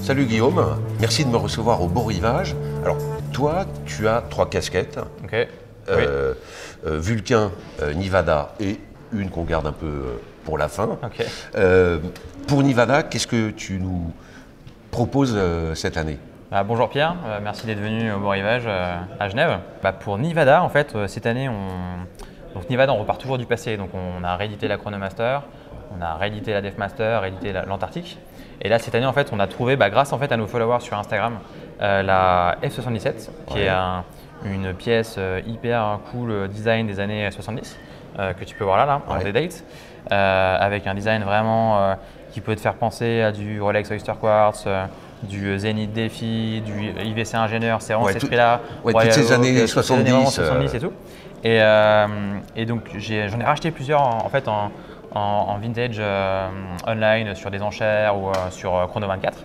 Salut Guillaume, merci de me recevoir au Beau Rivage. Alors toi, tu as 3 casquettes, Ok. Vulcain, Nivada et une qu'on garde un peu pour la fin. Ok. Pour Nivada, qu'est-ce que tu nous proposes cette année? Bonjour Pierre, merci d'être venu au Beau Rivage à Genève. Pour Nivada, en fait, cette année, donc Nivada, on repart toujours du passé. Donc on a réédité la Chronomaster, on a réédité la Defmaster, réédité l'Antarctique. Et là, cette année, en fait, on a trouvé, grâce en fait, à nos followers sur Instagram, la F77, qui est une pièce hyper cool design des années 70, que tu peux voir là en D-Date, avec un design vraiment qui peut te faire penser à du Rolex Oyster Quartz, du Zenith Défi, du IVC Ingénieur, c'est vraiment cet esprit-là. Toutes ces années 70. 70 et tout. Et donc, j'en ai racheté plusieurs en fait en vintage online sur des enchères ou sur Chrono 24.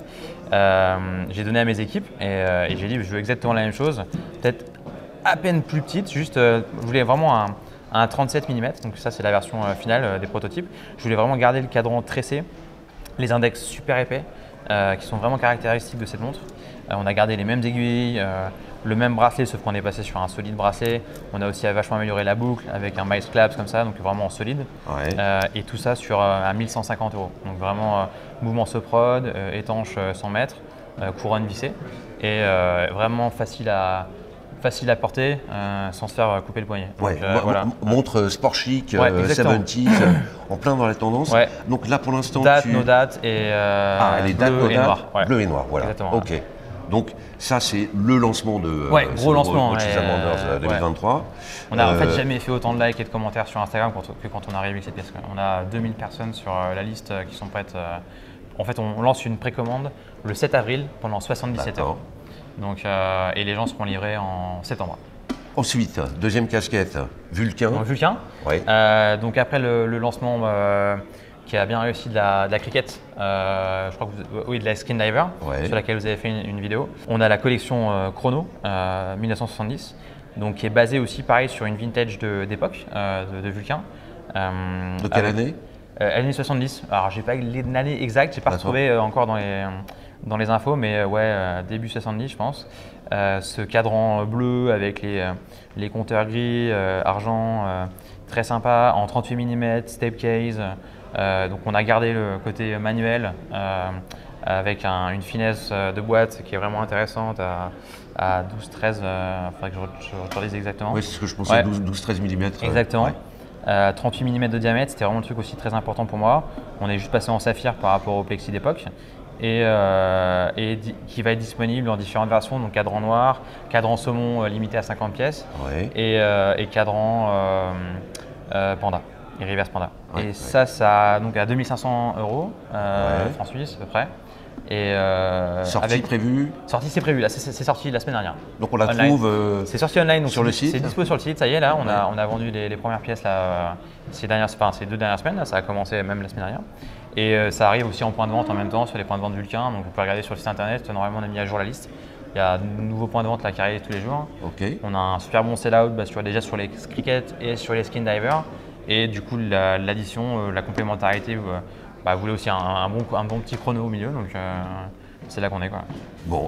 J'ai donné à mes équipes et j'ai dit je veux exactement la même chose, peut-être à peine plus petite, juste je voulais vraiment un 37 mm, donc ça c'est la version finale des prototypes. Je voulais vraiment garder le cadran tressé, les index super épais qui sont vraiment caractéristiques de cette montre. On a gardé les mêmes aiguilles, le même bracelet, sauf qu'on est passé sur un solide bracelet. On a aussi vachement amélioré la boucle avec un miles clasp comme ça, donc vraiment en solide. Et tout ça sur à 1150 €. Donc vraiment mouvement Soprod, étanche 100 mètres, couronne vissée et vraiment facile à porter sans se faire couper le poignet. Donc, montre sport chic, 70s, en plein dans la tendance. Donc là pour l'instant, no date et bleu et noir. Bleu et noir, voilà. Exactement, ok. Donc ça c'est le lancement de gros lancement Watches and Wonders 2023. On n'a en fait jamais fait autant de likes et de commentaires sur Instagram que quand on arrive avec cette pièce. On a 2000 personnes sur la liste qui sont prêtes. En fait, on lance une précommande le 7 avril pendant 77 heures. Donc, et les gens seront livrés en septembre. Ensuite, deuxième casquette, Vulcain. Vulcain. Donc après le lancement qui a bien réussi de la cricket, je crois que de la Skin Diver, sur laquelle vous avez fait une vidéo. On a la collection Chrono 1970, donc qui est basée aussi pareil sur une vintage d'époque de Vulcain. De quelle année? Années 70. Alors j'ai pas l'année exacte, j'ai pas retrouvé encore dans les infos, mais début 70 je pense. Ce cadran bleu avec les compteurs gris, argent, très sympa, en 38 mm, step case. Donc on a gardé le côté manuel avec une finesse de boîte qui est vraiment intéressante à 12-13, il faudrait que je redise exactement. Oui, c'est ce que je pensais, 12-13 mm. Exactement. 38 mm de diamètre, c'était vraiment un truc aussi très important pour moi. On est juste passé en saphir par rapport au plexi d'époque et qui va être disponible en différentes versions, donc cadran noir, cadran saumon limité à 50 pièces et cadran panda, et reverse panda. Ça donc à 2500 € francs suisses à peu près. Et sortie prévue? Sortie c'est prévu, là c'est sorti la semaine dernière. Donc on la trouve c'est sorti online, donc sur le site. C'est dispo sur le site, ça y est là, on a vendu les premières pièces là, ces 2 dernières semaines, là, ça a commencé même la semaine dernière. Et ça arrive aussi en point de vente en même temps sur les points de vente Vulcain, donc vous pouvez regarder sur le site internet, normalement on a mis à jour la liste. Il y a de nouveaux points de vente là qui arrivent tous les jours. On a un super bon sell-out déjà sur les cricket et sur les Skin Diver. Et du coup l'addition, la complémentarité voulait aussi un bon petit chrono au milieu, donc c'est là qu'on est quoi. Bon,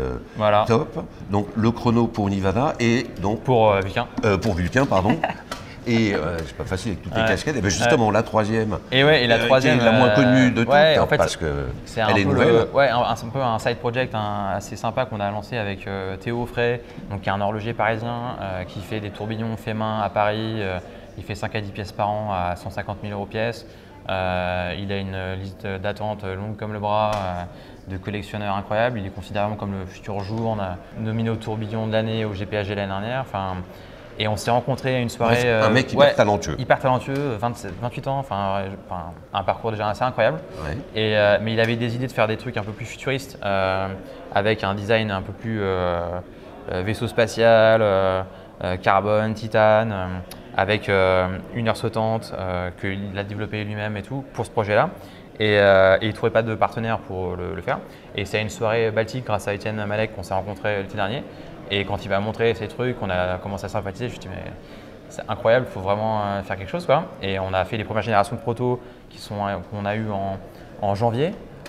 top. Donc le chrono pour Nivada et donc pour Vulcain. Pour Vulcain, pardon. Et c'est pas facile avec toutes les casquettes. Et bien justement la troisième. Et la troisième, qui est la moins connue de toutes, en fait, parce que c'est elle est nouvelle. un peu un side project assez sympa qu'on a lancé avec Théo Frey, donc qui est un horloger parisien qui fait des tourbillons fait main à Paris. Il fait 5 à 10 pièces par an à 150 000 € pièce. Il a une liste d'attente longue comme le bras, de collectionneurs incroyables. Il est considéré comme le futur jour. On a nominé au tourbillon de l'année au GPHG l'année dernière. Et on s'est rencontrés à une soirée. Un mec hyper talentueux. Hyper talentueux, 28 ans, un parcours déjà assez incroyable. Mais il avait des idées de faire des trucs un peu plus futuristes, avec un design un peu plus vaisseau spatial, carbone, titane, avec une heure sautante qu'il a développé lui-même et tout pour ce projet-là. Et il ne trouvait pas de partenaire pour le faire. Et c'est à une soirée baltique grâce à Étienne Malek qu'on s'est rencontrés l'été dernier. Et quand il m'a montré ces trucs, on a commencé à sympathiser. Je me suis dit, mais c'est incroyable, il faut vraiment faire quelque chose, quoi. Et on a fait les premières générations de protos qu'on a eu en janvier.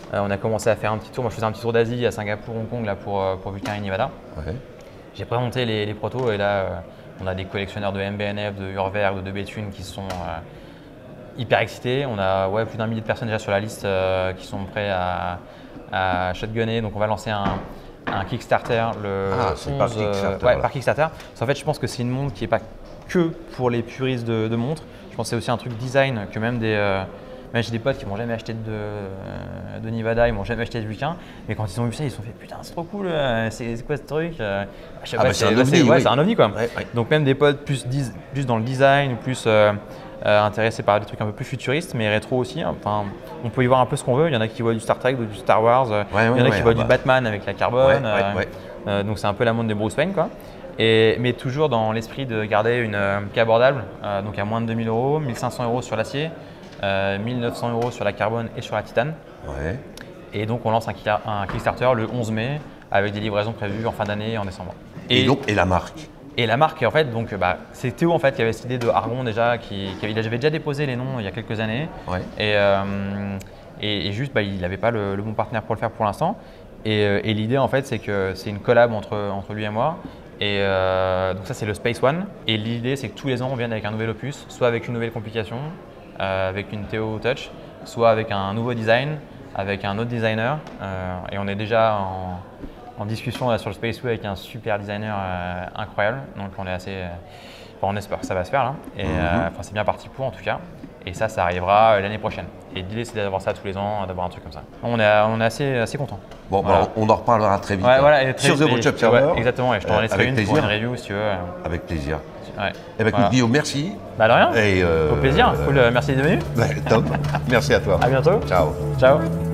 On a commencé à faire un petit tour. Moi, je faisais un petit tour d'Asie à Singapour, Hong Kong là, pour Vulcain et Nivada. Ouais. J'ai présenté les protos et là, on a des collectionneurs de MBNF, de Urwerk, de Béthune qui sont hyper excités. On a plus d'1 millier de personnes déjà sur la liste qui sont prêts à shotgunner. Donc, on va lancer un Kickstarter le 11, par Kickstarter. par Kickstarter. Parce qu'en fait, je pense que c'est une montre qui n'est pas que pour les puristes de montres. Je pense que c'est aussi un truc design que même j'ai des potes qui m'ont jamais acheté de Nivada, ils m'ont jamais acheté de Vulcain, mais quand ils ont vu ça, ils se sont fait putain, c'est trop cool, c'est quoi ce truc je sais pas, c'est un ovni, oui. C'est un ovni quoi. Ouais. Donc même des potes plus dans le design, plus intéressés par des trucs un peu plus futuristes, mais rétro aussi. Enfin, on peut y voir un peu ce qu'on veut. Il y en a qui voient du Star Trek, du Star Wars, il y en a qui voient du Batman avec la carbone. Donc c'est un peu la montre des Bruce Wayne quoi. Mais toujours dans l'esprit de garder une qui est abordable, donc à moins de 2000 €, 1500 € sur l'acier, 1900 € sur la carbone et sur la titane. Ouais. Et donc on lance un Kickstarter le 11 mai avec des livraisons prévues en fin d'année et en décembre. Et la marque. Et la marque, en fait, donc c'est Théo en fait qui avait cette idée de Argon déjà, il avait déjà déposé les noms il y a quelques années. Ouais. Et juste, il n'avait pas le bon partenaire pour le faire pour l'instant. Et l'idée en fait, c'est que c'est une collab entre lui et moi. Et donc ça c'est le Space One. Et l'idée c'est que tous les ans on vienne avec un nouvel opus, soit avec une nouvelle complication, avec une Théo Touch, soit avec un nouveau design, avec un autre designer. Et on est déjà en discussion là, sur le Space Way avec un super designer incroyable. Donc on est assez, on espère que ça va se faire là. Et c'est bien parti pour en tout cas. Et ça arrivera l'année prochaine. Et l'idée, c'est d'avoir ça tous les ans, d'avoir un truc comme ça. On est assez contents. Bon, voilà. On en reparlera très vite. Sur The Watch Observer. Exactement, et je t'en laisserai une pour une review si tu veux. Avec plaisir. Ouais. Eh bien, écoute, Guillaume, merci. De rien. Et au plaisir. Cool, merci d'être venu. Top. Merci à toi. À bientôt. Ciao. Ciao.